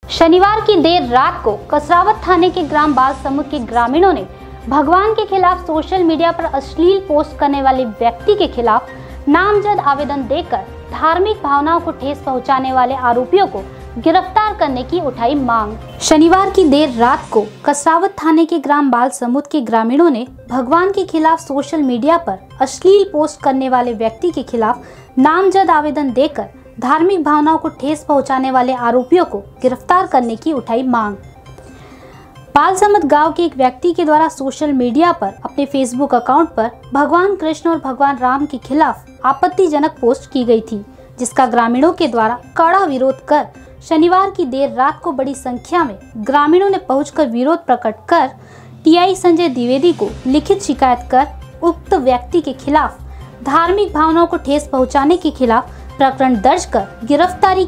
शनिवार की देर रात को कसरावत थाने के ग्राम बाल समुद्र के ग्रामीणों ने भगवान के खिलाफ सोशल मीडिया पर अश्लील पोस्ट करने वाले व्यक्ति के खिलाफ नामजद आवेदन देकर धार्मिक भावनाओं को ठेस पहुंचाने वाले आरोपियों को गिरफ्तार करने की उठाई मांग। शनिवार की देर रात को कसरावत थाने के ग्राम बाल समुद्र के ग्रामीणों ने भगवान के खिलाफ सोशल मीडिया पर अश्लील पोस्ट करने वाले व्यक्ति के खिलाफ नामजद आवेदन देकर धार्मिक भावनाओं को ठेस पहुंचाने वाले आरोपियों को गिरफ्तार करने की उठाई मांग। बालसमुद गांव के एक व्यक्ति के द्वारा सोशल मीडिया पर अपने फेसबुक अकाउंट पर भगवान कृष्ण और भगवान राम के खिलाफ आपत्तिजनक पोस्ट की गई थी, जिसका ग्रामीणों के द्वारा कड़ा विरोध कर शनिवार की देर रात को बड़ी संख्या में ग्रामीणों ने पहुंचकर विरोध प्रकट कर टीआई संजय द्विवेदी को लिखित शिकायत कर उक्त व्यक्ति के खिलाफ धार्मिक भावनाओं को ठेस पहुंचाने के खिलाफ प्रकरण दर्ज कर गिरफ्तारी